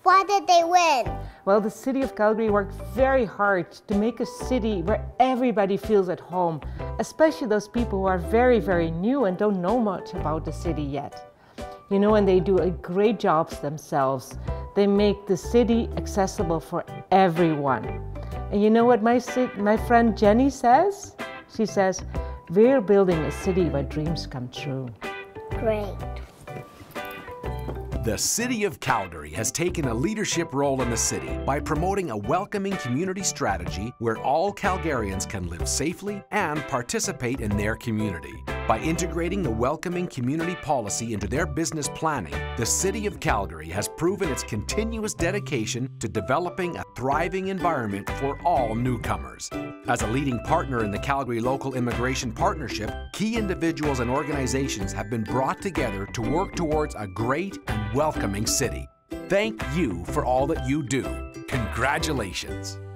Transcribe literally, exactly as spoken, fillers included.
Why did they win? Well, the City of Calgary worked very hard to make a city where everybody feels at home, especially those people who are very, very new and don't know much about the city yet. You know, and they do a great job themselves. They make the city accessible for everyone. And you know what my, my friend Jenny says? She says, we're building a city where dreams come true. Great. The City of Calgary has taken a leadership role in the city by promoting a welcoming community strategy where all Calgarians can live safely and participate in their community. By integrating the welcoming community policy into their business planning, the City of Calgary has proven its continuous dedication to developing a thriving environment for all newcomers. As a leading partner in the Calgary Local Immigration Partnership, key individuals and organizations have been brought together to work towards a great and welcoming city. Thank you for all that you do. Congratulations.